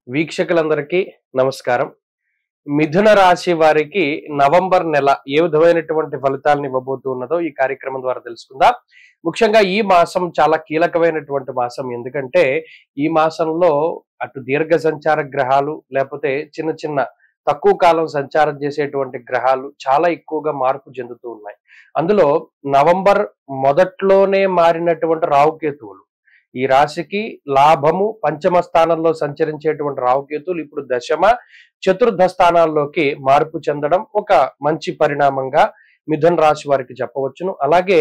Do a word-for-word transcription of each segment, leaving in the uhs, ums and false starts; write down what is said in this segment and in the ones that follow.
వీక్షకులందరికీ నమస్కారం. మిథున రాశి వారికి నవంబర్ నెల ఏ విధమైనటువంటి ఫలితాలను ఇవ్వబోతూ ఉన్నదో ఈ కార్యక్రమం ద్వారా తెలుసుకుందాం. ముఖ్యంగా ఈ మాసం చాలా కీలకమైనటువంటి మాసం. ఎందుకంటే ఈ మాసంలో అటు దీర్ఘ సంచార గ్రహాలు లేకపోతే చిన్న చిన్న తక్కువ కాలం సంచారం చేసేటువంటి గ్రహాలు చాలా ఎక్కువగా మార్పు చెందుతూ ఉన్నాయి. అందులో నవంబర్ మొదట్లోనే మారినటువంటి రాహుకేతువులు ఈ రాశికి లాభము పంచమ స్థానంలో సంచరించేటువంటి రాహుకేతువులు ఇప్పుడు దశమ చతుర్థ స్థానాల్లోకి మార్పు చెందడం ఒక మంచి పరిణామంగా మిథున రాశి వారికి చెప్పవచ్చును. అలాగే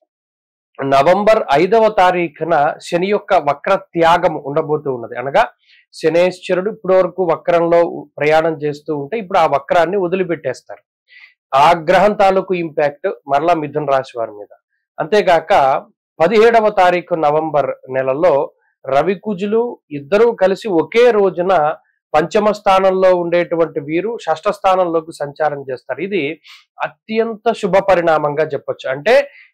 నవంబర్ ఐదవ తారీఖున శని యొక్క వక్ర త్యాగం ఉండబోతూ ఉన్నది. అనగా శనేశ్వరుడు ఇప్పటి వరకు వక్రంలో ప్రయాణం చేస్తూ ఉంటే ఇప్పుడు ఆ వక్రాన్ని వదిలిపెట్టేస్తారు. ఆ గ్రహం తాలూకు ఇంపాక్ట్ మరలా మిథున రాశి వారి మీద. అంతేగాక పదిహేడవ తారీఖు నవంబర్ నెలలో రవి కుజులు ఇద్దరూ కలిసి ఒకే రోజున పంచమ స్థానంలో ఉండేటువంటి వీరు షష్ఠ స్థానంలోకి సంచారం చేస్తారు. ఇది అత్యంత శుభ పరిణామంగా చెప్పొచ్చు. అంటే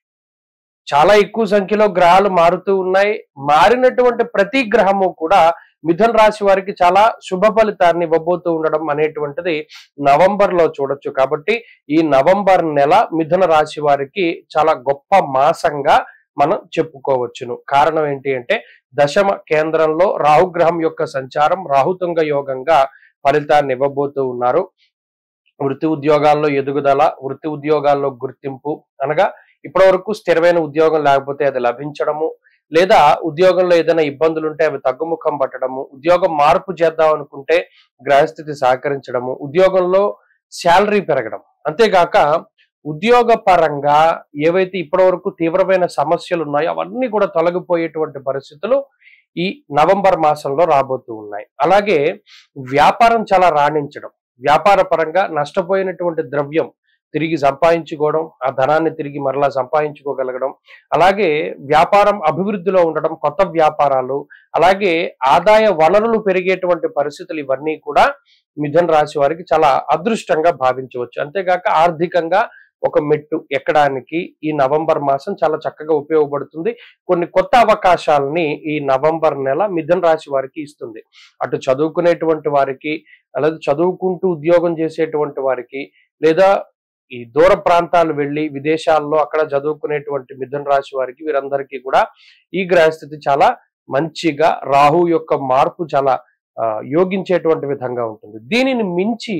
చాలా ఎక్కువ సంఖ్యలో గ్రహాలు మారుతూ ఉన్నాయి. మారినటువంటి ప్రతి గ్రహము కూడా మిథున రాశి వారికి చాలా శుభ ఫలితాన్ని ఇవ్వబోతూ ఉండడం అనేటువంటిది నవంబర్ లో చూడొచ్చు. కాబట్టి ఈ నవంబర్ నెల మిథున రాశి వారికి చాలా గొప్ప మాసంగా మనం చెప్పుకోవచ్చును. కారణం ఏంటి అంటే దశమ కేంద్రంలో రాహుగ్రహం యొక్క సంచారం రాహుతుంగ యోగంగా ఫలితాన్ని ఇవ్వబోతూ ఉన్నారు. వృత్తి ఉద్యోగాల్లో ఎదుగుదల, వృత్తి ఉద్యోగాల్లో గుర్తింపు, అనగా ఇప్పటి వరకు స్థిరమైన ఉద్యోగం లేకపోతే అది లభించడము, లేదా ఉద్యోగంలో ఏదైనా ఇబ్బందులు ఉంటే అవి తగ్గుముఖం పట్టడము, ఉద్యోగం మార్పు చేద్దాం అనుకుంటే గ్రహస్థితి సహకరించడము, ఉద్యోగంలో శాలరీ పెరగడం, అంతేగాక ఉద్యోగ పరంగా ఏవైతే ఇప్పటి వరకు తీవ్రమైన సమస్యలు ఉన్నాయో అవన్నీ కూడా తొలగిపోయేటువంటి పరిస్థితులు ఈ నవంబర్ మాసంలో రాబోతూ ఉన్నాయి. అలాగే వ్యాపారం చాలా రాణించడం, వ్యాపార పరంగా నష్టపోయినటువంటి ద్రవ్యం తిరిగి సంపాదించుకోవడం, ఆ ధనాన్ని తిరిగి మరలా సంపాదించుకోగలగడం, అలాగే వ్యాపారం అభివృద్ధిలో ఉండడం, కొత్త వ్యాపారాలు, అలాగే ఆదాయ వనరులు పెరిగేటువంటి పరిస్థితులు ఇవన్నీ కూడా మిథున రాశి వారికి చాలా అదృష్టంగా భావించవచ్చు. అంతేగాక ఆర్థికంగా ఒక మెట్టు ఎక్కడానికి ఈ నవంబర్ మాసం చాలా చక్కగా ఉపయోగపడుతుంది. కొన్ని కొత్త అవకాశాలని ఈ నవంబర్ నెల మిథున రాశి వారికి ఇస్తుంది. అటు చదువుకునేటువంటి వారికి, అలాగే చదువుకుంటూ ఉద్యోగం చేసేటువంటి వారికి, లేదా ఈ దూర ప్రాంతాలు వెళ్ళి విదేశాల్లో అక్కడ చదువుకునేటువంటి మిథున రాశి వారికి వీరందరికీ కూడా ఈ గ్రహస్థితి చాలా మంచిగా రాహు యొక్క మార్పు చాలా ఆ యోగించేటువంటి విధంగా ఉంటుంది. దీనిని మించి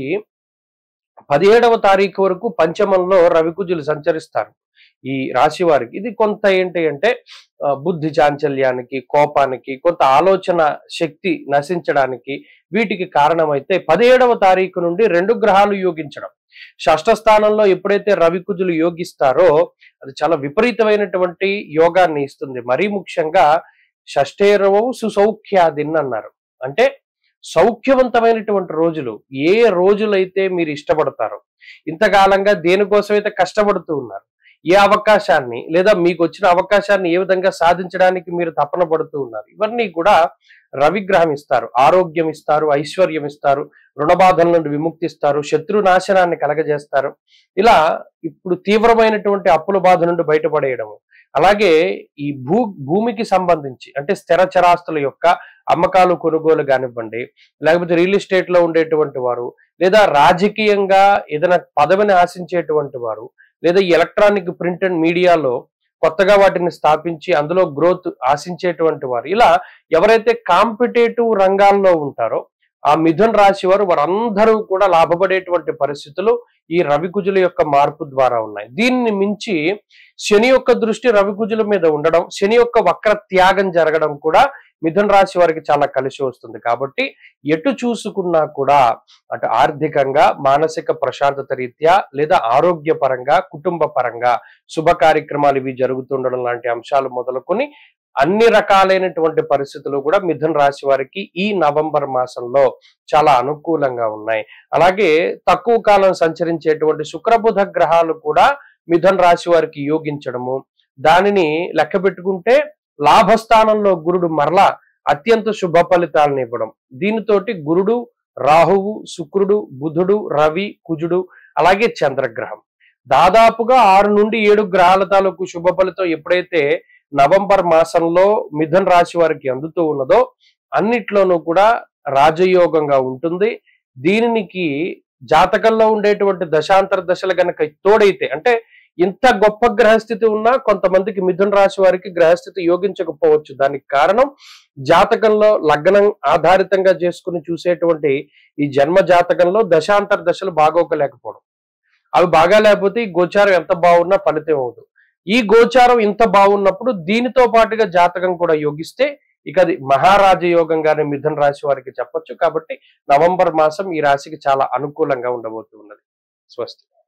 పదిహేడవ తారీఖు వరకు పంచమంలో రవికుజులు సంచరిస్తారు ఈ రాశి వారికి. ఇది కొంత ఏంటి అంటే బుద్ధి చాంచల్యానికి, కోపానికి, కొంత ఆలోచన శక్తి నశించడానికి వీటికి కారణమైతే పదిహేడవ తారీఖు నుండి రెండు గ్రహాలు యోగించడం, షష్ఠ స్థానంలో ఎప్పుడైతే రవికుజులు యోగిస్తారో అది చాలా విపరీతమైనటువంటి యోగాన్ని ఇస్తుంది. మరీ ముఖ్యంగా షష్ఠేరవవు సుసౌఖ్యాదిన్ అన్నారు. అంటే సౌఖ్యవంతమైనటువంటి రోజులు, ఏ రోజులైతే మీరు ఇష్టపడతారో, ఇంతకాలంగా దేనికోసమైతే కష్టపడుతూ ఉన్నారు, ఏ అవకాశాన్ని లేదా మీకు వచ్చిన అవకాశాన్ని ఏ విధంగా సాధించడానికి మీరు తపన పడుతూ ఉన్నారు, ఇవన్నీ కూడా రవిగ్రహం ఇస్తారు. ఆరోగ్యం ఇస్తారు, ఐశ్వర్యం ఇస్తారు, రుణబాధల నుండి విముక్తిస్తారు, శత్రు నాశనాన్ని కలగజేస్తారు. ఇలా ఇప్పుడు తీవ్రమైనటువంటి అప్పుల బాధ నుండి బయటపడేయడము, అలాగే ఈ భూ భూమికి సంబంధించి అంటే స్థిర చరాస్తుల యొక్క అమ్మకాలు కొనుగోలు కానివ్వండి, లేకపోతే రియల్ ఎస్టేట్ లో ఉండేటువంటి వారు, లేదా రాజకీయంగా ఏదైనా పదవిని ఆశించేటువంటి వారు, లేదా ఎలక్ట్రానిక్ ప్రింట్ అండ్ మీడియాలో కొత్తగా వాటిని స్థాపించి అందులో గ్రోత్ ఆశించేటువంటి వారు, ఇలా ఎవరైతే కాంపిటేటివ్ రంగాల్లో ఉంటారో ఆ మిథున రాశి వారు వారందరూ కూడా లాభపడేటువంటి పరిస్థితులు ఈ రవికుజుల యొక్క మార్పు ద్వారా ఉన్నాయి. దీన్ని మించి శని యొక్క దృష్టి రవికుజుల మీద ఉండడం, శని యొక్క వక్ర త్యాగం జరగడం కూడా మిథున రాశి వారికి చాలా కలిసి వస్తుంది. కాబట్టి ఎటు చూసుకున్నా కూడా అటు ఆర్థికంగా, మానసిక ప్రశాంతత రీత్యా, లేదా ఆరోగ్య పరంగా, కుటుంబ పరంగా శుభ కార్యక్రమాలు ఇవి జరుగుతుండడం లాంటి అంశాలు మొదలుకొని అన్ని రకాలైనటువంటి పరిస్థితులు కూడా మిథున రాశి వారికి ఈ నవంబర్ మాసంలో చాలా అనుకూలంగా ఉన్నాయి. అలాగే తక్కువ కాలం సంచరించేటువంటి శుక్రబుధ గ్రహాలు కూడా మిథున రాశి వారికి యోగించడము, దానిని లెక్క పెట్టుకుంటే లాభస్థానంలో గురుడు మరలా అత్యంత శుభ ఫలితాలను ఇవ్వడం, దీనితోటి గురుడు, రాహువు, శుక్రుడు, బుధుడు, రవి, కుజుడు, అలాగే చంద్రగ్రహం దాదాపుగా ఆరు నుండి ఏడు గ్రహాల తాలూకు శుభ ఫలితం ఎప్పుడైతే నవంబర్ మాసంలో మిథున రాశి వారికి అందుతూ ఉన్నదో అన్నిట్లోనూ కూడా రాజయోగంగా ఉంటుంది. దీనికి జాతకంలో ఉండేటువంటి దశాంతర దశలు గనక తోడైతే, అంటే ఇంత గొప్ప గ్రహస్థితి ఉన్నా కొంతమందికి మిథున రాశి వారికి గ్రహస్థితి యోగించకపోవచ్చు. దానికి కారణం జాతకంలో లగ్నం ఆధారితంగా చేసుకుని చూసేటువంటి ఈ జన్మ జాతకంలో దశాంతర దశలు బాగోకలేకపోవడం. అవి బాగా లేకపోతే ఈ గోచారం ఎంత బాగున్నా ఫలితం అవదు. ఈ గోచారం ఇంత బాగున్నప్పుడు దీనితో పాటుగా జాతకం కూడా యోగిస్తే ఇక అది మహారాజ యోగంగానే మిథున రాశి వారికి చెప్పొచ్చు. కాబట్టి నవంబర్ మాసం ఈ రాశికి చాలా అనుకూలంగా ఉండబోతున్నది. స్వస్తి.